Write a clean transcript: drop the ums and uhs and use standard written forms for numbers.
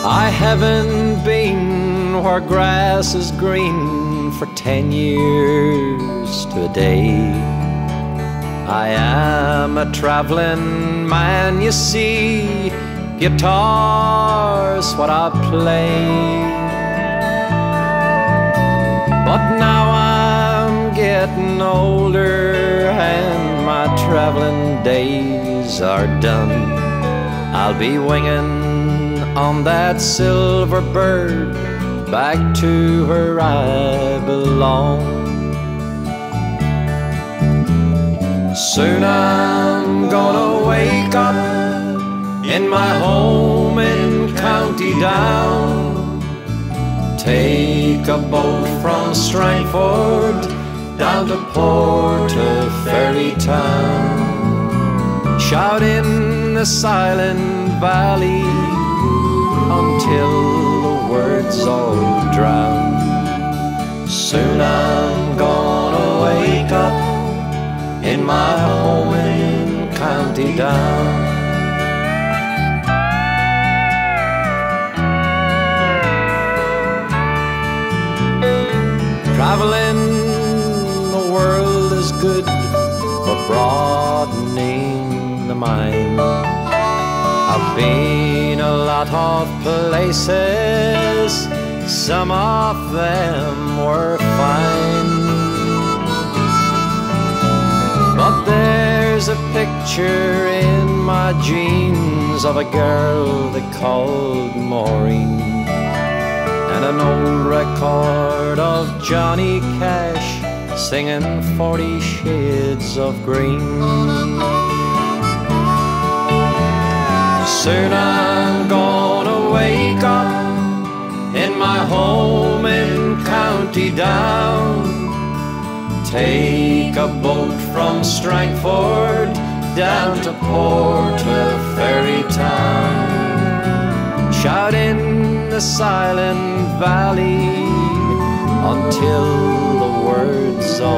I haven't been where grass is green for 10 years to a day. I am a traveling man, you see. Guitar's what I play. But now I'm getting older and my traveling days are done. I'll be winging on that silver bird back to where I belong. Soon I'm gonna wake up in my home in County Down, take a boat from Strangford down to Portaferry town, shout in the silent valley until the words all drown. Soon I'm gonna wake up in my home in County Down. Traveling the world is good for broadening the mind. I've been a lot of places, some of them were fine. But there's a picture in my jeans of a girl they called Maureen, and an old record of Johnny Cash singing 40 Shades of Green. Soon I'm gonna wake up in my home in County Down, take a boat from Strangford down to Portaferry town, shout in the silent valley until the words all